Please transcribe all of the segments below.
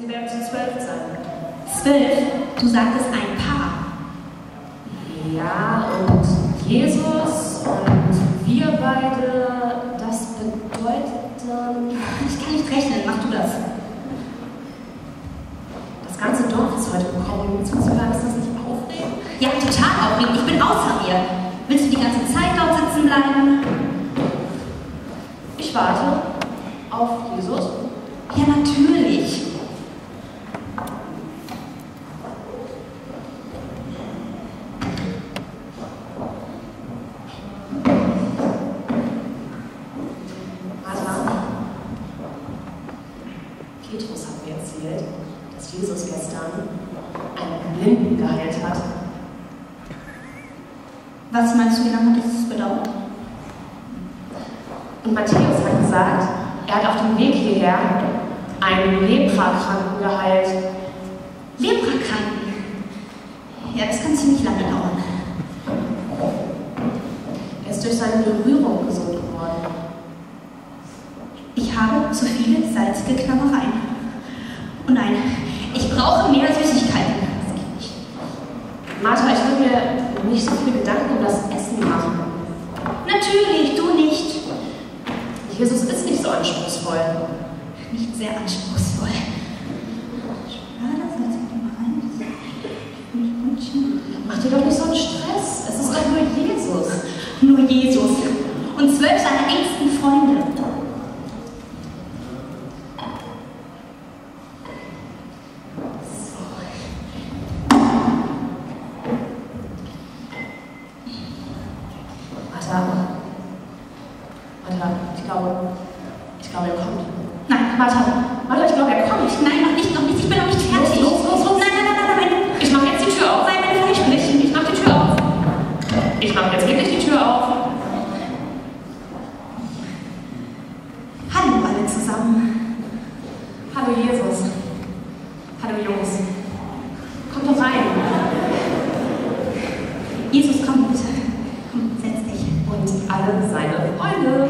Sie werden zu 12 sein. 12? Du sagtest ein Paar. Ja, und Jesus und wir beide, das bedeutet dann... Ich kann nicht rechnen, mach du das. Das ganze Dorf ist heute gekommen, um zuzuhören. Ist das nicht aufregend? Ja, total aufregend. Ich bin außer mir. Willst du die ganze Zeit dort sitzen bleiben? Ich warte auf Jesus. Ja, natürlich. Petrus hat mir erzählt, dass Jesus gestern einen Blinden geheilt hat. Was meinst du genau, hat das bedauert? Und Matthäus hat gesagt, er hat auf dem Weg hierher einen Leprakranken geheilt. Leprakranken? Ja, das kann ziemlich lange dauern. Er ist durch seine Berührung gesund geworden. Ich habe zu viele salzige Knabbereien. Und nein, ich brauche mehr Süßigkeiten. Das geht nicht. Martha, ich will mir nicht so viele Gedanken um das Essen machen. Natürlich, du nicht. Jesus ist nicht so anspruchsvoll. Nicht sehr anspruchsvoll. Schade, salzige Knabbereien. Mach dir doch nicht so einen Stress. Es ist doch nur Jesus. Nur Jesus. Und 12 seiner engsten Freunde. Ich glaube, er kommt. Nein, Martha, ich glaube, er kommt. Nein, noch nicht. Ich bin noch nicht fertig. Los. Nein. Ich mache jetzt die Tür auf. Sei meine Versprechen. Ich mache die Tür auf. Ich mache jetzt wirklich die Tür auf. Hallo alle zusammen. Hallo Jesus. Hallo Jungs. Kommt doch rein. Jesus, komm bitte. Komm, setz dich. Und alle seine Freunde.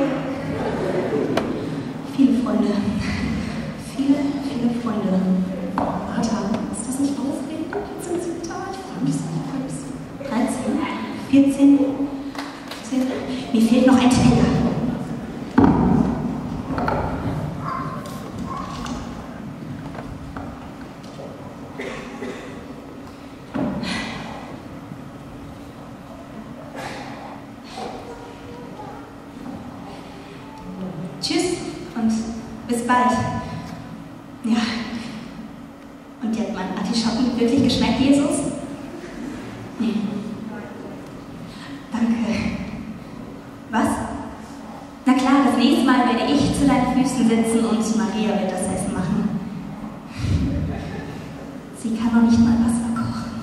Viele Freunde. Viele Freunde. Martha, ist das nicht aufregend? Jetzt sind sie da. Ich freue mich so. 13, 14, 15. Mir fehlt noch ein Teller. Tschüss und bis bald. Ja. Und dir hat mein Artischocken wirklich geschmeckt, Jesus? Nee. Danke. Was? Na klar, das nächste Mal werde ich zu deinen Füßen sitzen und Maria wird das Essen machen. Sie kann noch nicht mal Wasser kochen.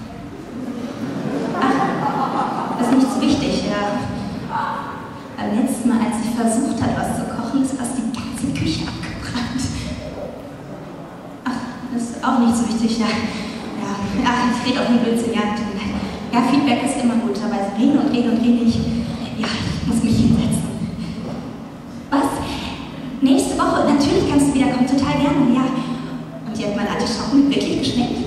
Ach, das ist nicht so wichtig, ja. Beim letzten Mal, als sie versucht hat, was zu kochen, ist fast die ganze Küche abgebrannt. Ach, das ist auch nicht so wichtig, ja. Ja, ich rede auch nur Blödsinn, ja. Ja, Feedback ist immer gut, aber reden und nicht. Ja, ich muss mich hinsetzen. Was? Nächste Woche? Natürlich kannst du wiederkommen, total gerne, ja. Und dir hat mein Artischocken wirklich geschmeckt?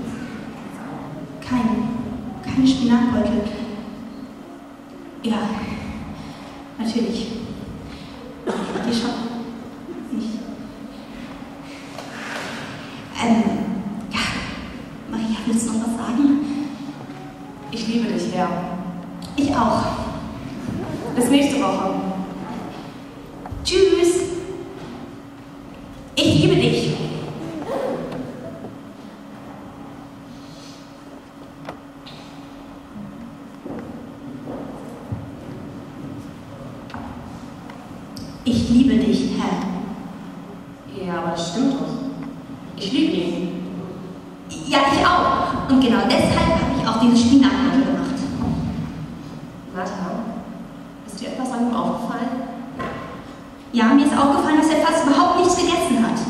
Keine Spinatbeutel. Ja, natürlich. Artischocken. Nicht. Ja. Maria, willst du noch was sagen? Ich liebe dich, Herr. Ich auch. Bis nächste Woche. Tschüss. Ich liebe dich. Ich liebe dich, Herr. Ja, aber das stimmt doch. Ich liebe ihn. Ja, ich auch. Und genau deshalb habe ich auch diese Spinatbeutel gemacht. Martha, ist dir etwas an ihm aufgefallen? Ja, mir ist aufgefallen, dass er fast überhaupt nichts gegessen hat.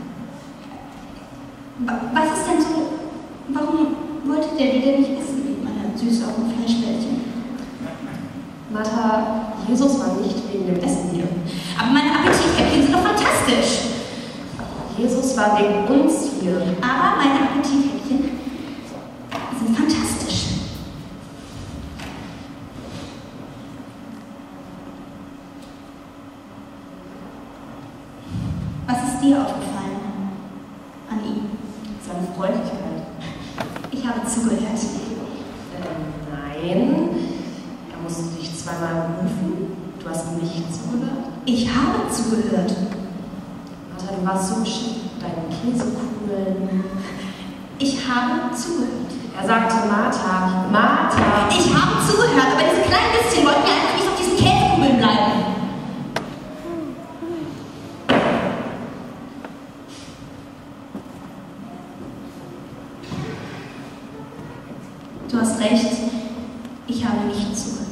Was ist denn so? Warum wollte der wieder nicht essen, wie meine süß-sauren Fleischbällchen? Martha, Jesus war nicht wegen dem Essen hier. Aber meine Appetithäppchen sind doch fantastisch. Jesus zwar wegen uns hier. Aber meine Appetithäppchen sind fantastisch. Was ist dir aufgefallen an ihm? Seine Freundlichkeit. Ich habe zugehört. Nein. Er musste dich zweimal rufen. Du hast nicht zugehört. Ich habe zugehört. Martha, du warst so geschickt. Deine Käsekugeln. Ich habe zugehört. Er sagte Martha. Martha. Ich habe zugehört, aber diese kleinen bisschen wollten ja einfach nicht auf diesen Käsekugeln bleiben. Du hast recht, ich habe nicht zugehört.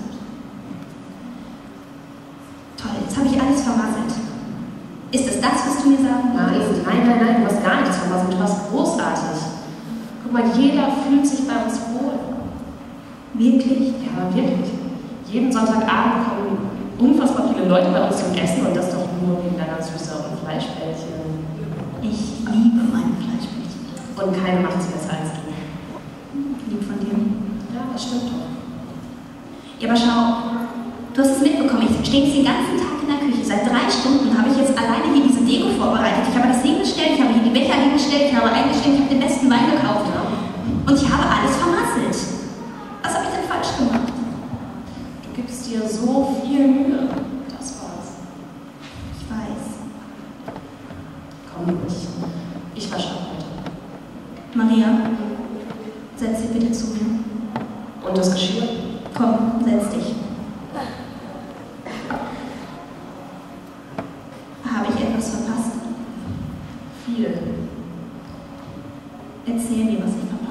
Toll, jetzt habe ich alles vermasselt. Ist es das, was du mir sagen wolltest? Nein, du hast gar nichts vermasselt, du warst großartig. Guck mal, jeder fühlt sich bei uns wohl. Wirklich? Ja, wirklich. Jeden Sonntagabend kommen unfassbar viele Leute bei uns zum Essen und das doch nur wegen deiner Süße und Fleischbällchen. Ich liebe meine Fleischbällchen. Und keine macht sie besser als du. Lieb von dir. Ja, das stimmt doch. Ja, aber schau, du hast es mitbekommen. Ich stehe jetzt den ganzen Tag in der Küche. Seit 3 Stunden habe ich jetzt alleine hier diese Deko vorbereitet. Ich habe das hingestellt, ich habe hier die Becher hingestellt, ich habe eingestellt, ich habe den besten Wein gekauft. Und ich habe alles vermasselt. Was habe ich denn falsch gemacht? Du gibst dir so viel Mühe. Das war's. Ich weiß. Komm ruhig. Ich wasche ab heute. Maria, setz dich bitte zu mir. Und das Geschirr? Komm, setz dich. Habe ich etwas verpasst? Viel. Erzähl mir, was ich verpasst habe.